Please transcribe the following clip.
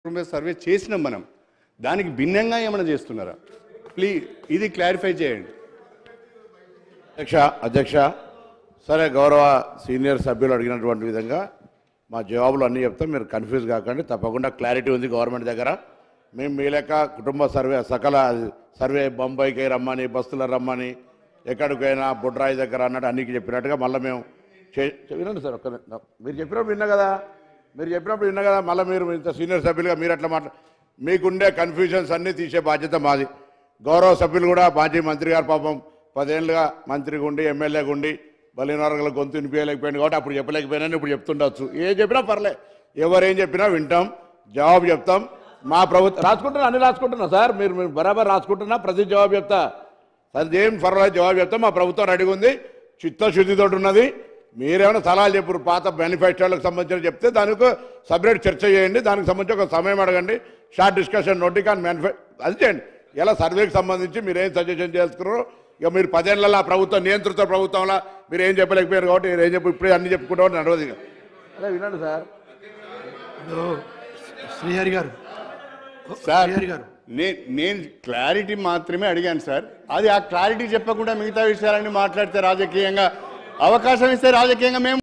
Survey చేసినాం మనం. దానికి భిన్నంగా ఏమైనా చేస్తున్నారా? ప్లీజ్ ఇది క్లారిఫై చేయండి. అధ్యక్ష సరే, గౌరవ సీనియర్ సభ్యులు అడిగినటువంటి విధంగా మా జవాబులు అన్నీ చెప్తాం, మీరు కన్ఫ్యూజ్ కాకండి. తప్పకుండా క్లారిటీ ఉంది గవర్నమెంట్ దగ్గర. మేము మీ లెక్క కుటుంబ సర్వే సకల సర్వే బొంబాయికి రమ్మని, బస్సులో రమ్మని, ఎక్కడికైనా బుడ్రాయి దగ్గర అన్నట్టు అన్నికి చెప్పినట్టుగా మళ్ళీ మేము వినండి సార్. మీరు చెప్పినప్పుడు విన్నా కదా, మళ్ళీ మీరు ఇంత సీనియర్ సభ్యులుగా మీరు అట్లా మీకుండే కన్ఫ్యూజన్స్ అన్నీ తీసే బాధ్యత మాది. గౌరవ సభ్యులు కూడా మాజీ మంత్రి గారు పాపం 10 ఏళ్ళుగా మంత్రిగా ఉండి ఎమ్మెల్యేగా ఉండి బలిన వర్గాల గొంతు వినిపించలేకపోయింది కాబట్టి అప్పుడు చెప్పలేకపోయినా ఇప్పుడు చెప్తుండొచ్చు. ఏం చెప్పినా పర్లే, ఎవరేం చెప్పినా వింటాం, జవాబు చెప్తాం. మా ప్రభుత్వం రాసుకుంటున్నా, అన్ని రాసుకుంటున్నా సార్, మీరు బరాబర్ రాసుకుంటున్నా, ప్రతి జవాబు చెప్తా సార్, ఏం పర్వాలేదు జవాబు చెప్తాం. మా ప్రభుత్వం రెడీగా ఉంది, చిత్తశుద్ధితో ఉన్నది. మీరేమైనా సలహాలు చెప్పారు పాత మేనిఫెస్టోలకు సంబంధించిన చెప్తే దానికి సపరేట్ చర్చ చేయండి, దానికి సంబంధించి ఒక సమయం అడగండి, షార్ట్ డిస్కషన్ నోటికి అని అది చేయండి. ఇలా సర్వేకి సంబంధించి మీరేం సజెషన్ చేసుకున్నారో ఇక మీరు 10 ఏళ్ళ ప్రభుత్వం నియంత్రిత ప్రభుత్వంలో మీరు ఏం చెప్పలేకపోయారు కాబట్టి మీరు ఏం ఇప్పుడే అన్ని చెప్పుకుంటా నడవదు. ఇక అదే వినండి సార్. శ్రీహరి గారు సార్, నేను క్లారిటీ మాత్రమే అడిగాను సార్. అది ఆ క్లారిటీ చెప్పకుండా మిగతా విషయాలన్నీ మాట్లాడితే రాజకీయంగా అవకాశం ఇస్తే రాజకీయంగా మేము